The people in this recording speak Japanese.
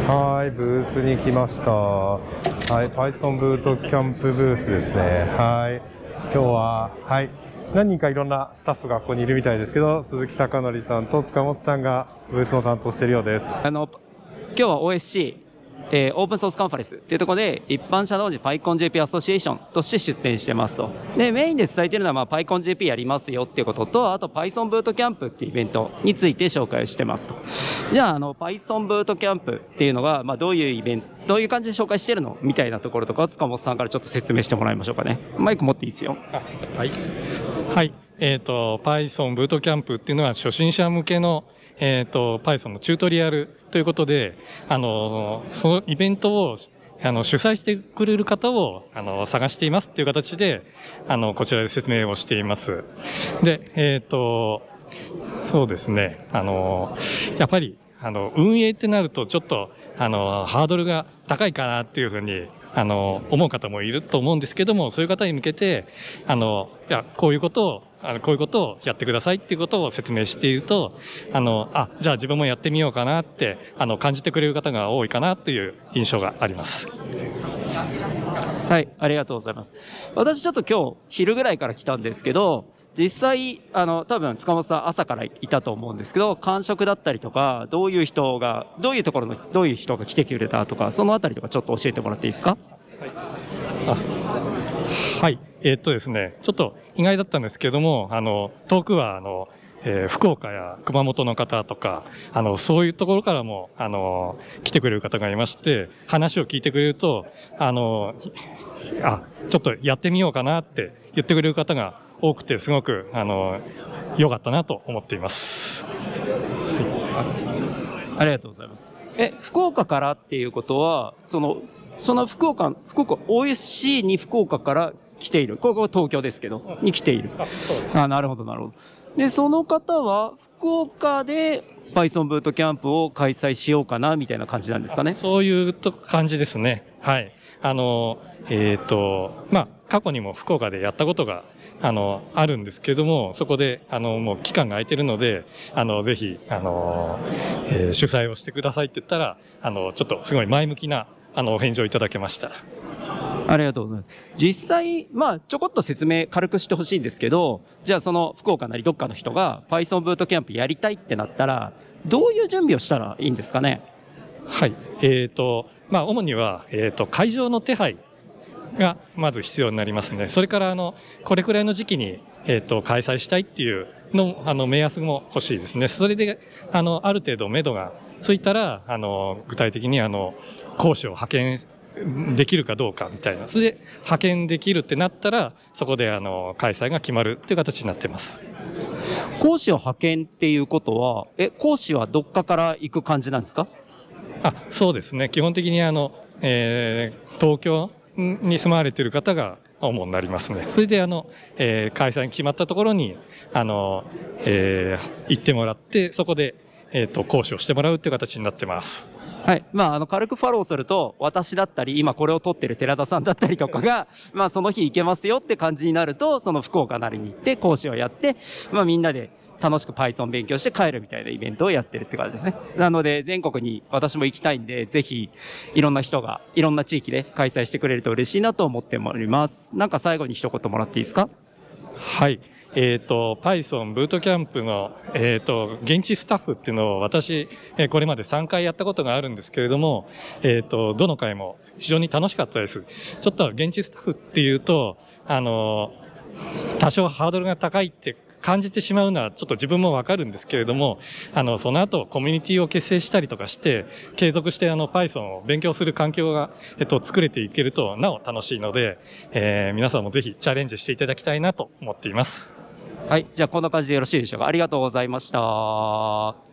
はい、ブースに来ました。はい、Python ブートキャンプブースですね。はい、今日は、はい、何人かいろんなスタッフがここにいるみたいですけど、鈴木貴則さんと塚本さんがブースを担当しているようです。 今日は OSC、オープンソースカンファレンスっていうところで、一般社同士 PyConJP アソシエーションとして出展してますと。で、メインで伝えているのは、PyConJP やりますよっていうことと、あと Python ブートキャンプっていうイベントについて紹介をしてますと。じゃあ、Python ブートキャンプっていうのが、どういうイベント、どういう感じで紹介してるのみたいなところとか、塚本さんからちょっと説明してもらいましょうかね。マイク持っていいですよ。 はい。はい。Python ブートキャンプっていうのは初心者向けのPython のチュートリアルということで、そのイベントを主催してくれる方を探していますっていう形で、こちらで説明をしています。で、そうですね、やっぱり、運営ってなるとちょっと、ハードルが高いかなっていうふうに、思う方もいると思うんですけども、そういう方に向けて、いや、こういうことをやってくださいっていうことを説明していると、じゃあ自分もやってみようかなって、感じてくれる方が多いかなっていう印象があります。 はい、ありがとうございます。私ちょっと今日昼ぐらいから来たんですけど、実際、多分塚本さん朝からいたと思うんですけど、感触だったりとか、どういう人が来てくれたとか、そのあたりとかちょっと教えてもらっていいですか？ はい。ですね、ちょっと意外だったんですけども、遠くは、福岡や熊本の方とか、そういうところからも、来てくれる方がいまして、話を聞いてくれると、ちょっとやってみようかなって言ってくれる方が多くて、すごく、良かったなと思っています。 ありがとうございます。福岡からっていうことは、その福岡 OSC に福岡から来ている。ここは東京ですけど、に来ている。なるほど、なるほど。で、その方は福岡で Python ブートキャンプを開催しようかな、みたいな感じなんですかね。 そういう感じですね。はい。過去にも福岡でやったことが、あるんですけども、そこで、もう期間が空いてるので、ぜひ、主催をしてくださいって言ったら、ちょっとすごい前向きな、お返事をいただけました。 ありがとうございます。実際、ちょこっと説明軽くしてほしいんですけど、じゃあその福岡なりどっかの人が Python ブートキャンプやりたいってなったら、どういう準備をしたらいいんですかね？ はい。主には、会場の手配がまず必要になりますね。それから、これくらいの時期に、開催したいっていうの、目安も欲しいですね。それで、ある程度目処がついたら、具体的に、講師を派遣できるかどうかみたいな。それで、派遣できるってなったら、そこで、開催が決まるっていう形になっています。 講師を派遣っていうことは、講師はどっかから行く感じなんですか？ そうですね。基本的に、東京に住まれている方が主になりますね。それで開催に決まったところに行ってもらって、そこで講師をしてもらうという形になってます。 はい。軽くフォローすると、私だったり、今これを撮ってる寺田さんだったりとかが、その日行けますよって感じになると、その福岡なりに行って講師をやって、みんなで楽しく Python 勉強して帰るみたいなイベントをやってるって感じですね。なので、全国に私も行きたいんで、ぜひ、いろんな人が、いろんな地域で開催してくれると嬉しいなと思っております。なんか最後に一言もらっていいですか？ はい。Python ブートキャンプの、現地スタッフっていうのを私、これまで3回やったことがあるんですけれども、どの回も非常に楽しかったです。ちょっと現地スタッフっていうと、多少ハードルが高いって感じてしまうのはちょっと自分もわかるんですけれども、その後コミュニティを結成したりとかして、継続してPython を勉強する環境が、作れていけるとなお楽しいので、皆さんもぜひチャレンジしていただきたいなと思っています。 はい。じゃあこんな感じでよろしいでしょうか。ありがとうございました。